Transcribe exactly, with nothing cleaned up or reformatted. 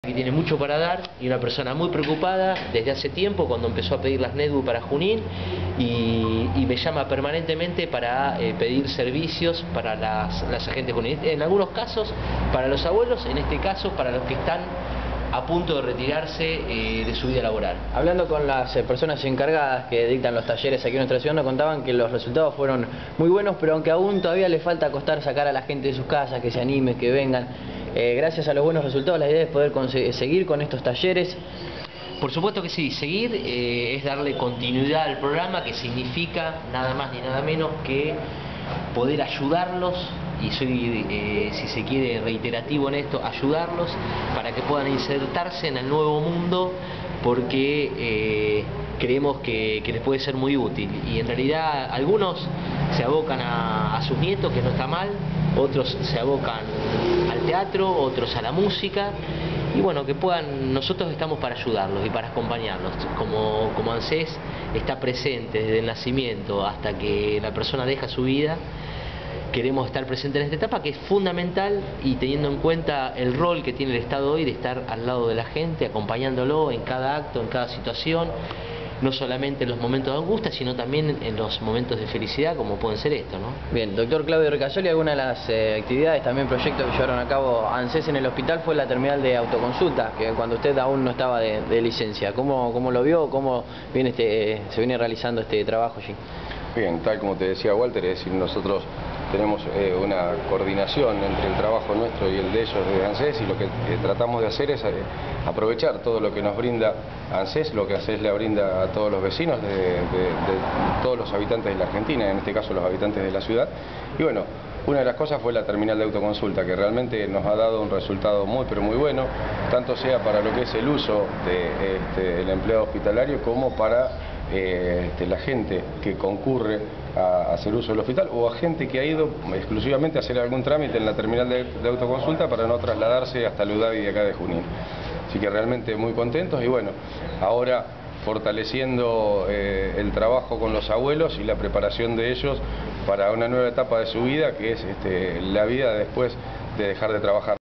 Que tiene mucho para dar y una persona muy preocupada desde hace tiempo cuando empezó a pedir las NEDU para Junín y, y me llama permanentemente para eh, pedir servicios para las, las agentes Junín. En algunos casos para los abuelos, en este caso para los que están a punto de retirarse eh, de su vida laboral. Hablando con las eh, personas encargadas que dictan los talleres aquí en nuestra ciudad, nos contaban que los resultados fueron muy buenos, pero aunque aún todavía le falta costar sacar a la gente de sus casas, que se anime, que vengan. Eh, gracias a los buenos resultados, la idea es poder seguir con estos talleres. Por supuesto que sí, seguir eh, es darle continuidad al programa, que significa nada más ni nada menos que poder ayudarlos, y soy, eh, si se quiere, reiterativo en esto, ayudarlos para que puedan insertarse en el nuevo mundo, porque eh, creemos que, que les puede ser muy útil. Y en realidad algunos se abocan a, a sus nietos, que no está mal, otros se abocan al teatro, otros a la música, y bueno, que puedan, nosotros estamos para ayudarlos y para acompañarlos. Como, como ANSES está presente desde el nacimiento hasta que la persona deja su vida, queremos estar presentes en esta etapa, que es fundamental, y teniendo en cuenta el rol que tiene el Estado hoy de estar al lado de la gente, acompañándolo en cada acto, en cada situación, no solamente en los momentos de angustia, sino también en los momentos de felicidad, como pueden ser estos, ¿no? Bien, doctor Claudio Ricasoli, alguna de las eh, actividades, también proyectos que llevaron a cabo ANSES en el hospital fue la terminal de autoconsulta, que cuando usted aún no estaba de, de licencia. ¿Cómo, cómo lo vio? ¿Cómo viene este, eh, se viene realizando este trabajo allí? Bien, tal como te decía Walter, es decir, nosotros tenemos eh, una coordinación entre el trabajo nuestro y el de ellos de ANSES, y lo que eh, tratamos de hacer es eh, aprovechar todo lo que nos brinda ANSES, lo que ANSES le brinda a todos los vecinos de, de, de todos los habitantes de la Argentina, en este caso los habitantes de la ciudad. Y bueno, una de las cosas fue la terminal de autoconsulta, que realmente nos ha dado un resultado muy pero muy bueno, tanto sea para lo que es el uso del de, este, empleado hospitalario como para eh, este, la gente que concurre a hacer uso del hospital, o a gente que ha ido exclusivamente a hacer algún trámite en la terminal de, de autoconsulta para no trasladarse hasta la UDAVI de acá de Junín. Así que realmente muy contentos, y bueno, ahora fortaleciendo eh, el trabajo con los abuelos y la preparación de ellos para una nueva etapa de su vida, que es este, la vida después de dejar de trabajar.